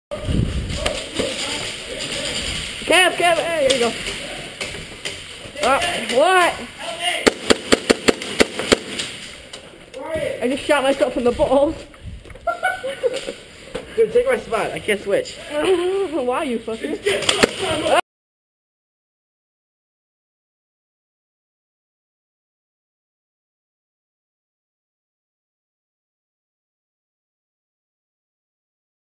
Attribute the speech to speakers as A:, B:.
A: Kev, hey, here you go. What? I just shot myself in the balls.
B: Dude, take my spot. I can't switch.
A: Why, you fucker?